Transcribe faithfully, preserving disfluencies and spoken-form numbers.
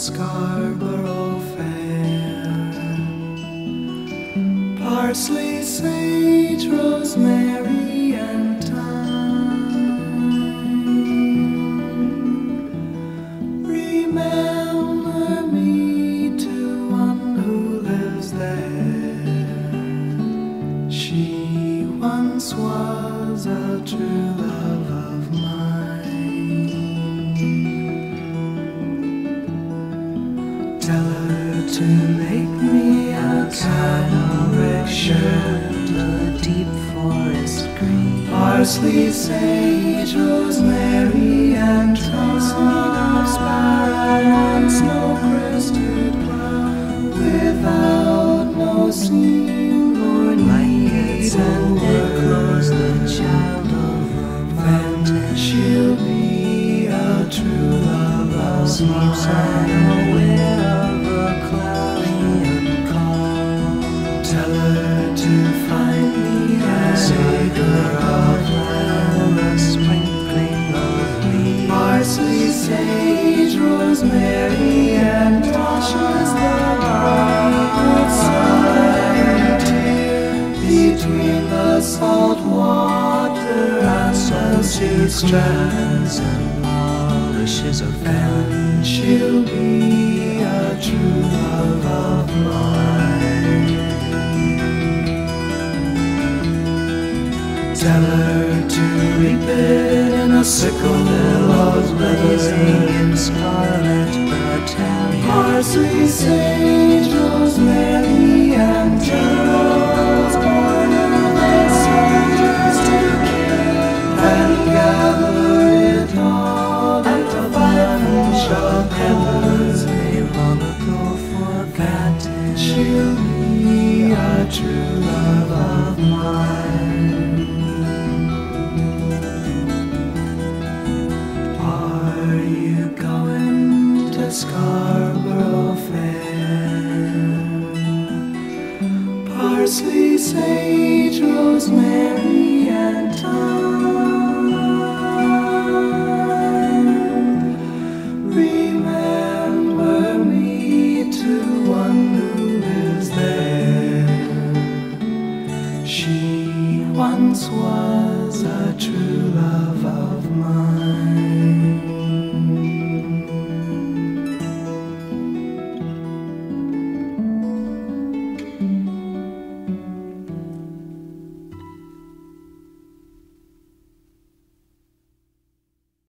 Scarborough Fair. Parsley, sage, rosemary and thyme. Remember me to one who lives there. She once was a true love of mine. Tell her to make me a cambric shirt, a deep forest green. Parsley, sage, rosemary and thyme. Of sparrow on snow-crested cloud, without no seam or need and echoes the child of romance. Then she'll be a true love of mine. Tell her to find me a acre of land, a sprinkling of leaves. Parsley, sage, rosemary, and toshes the bright side between the salt water and the sea strands and polishes of fen. She'll be a true love of mine. Tell her to reap it in a sickle, billows blazing in scarlet battalion. Parsley, sage, rosemary, and thyme. Order the soldiers to kill and gather it all at the financial pillars they long ago forgotten. She'll be a true love of mine. Scarborough Fair. Parsley, sage, rosemary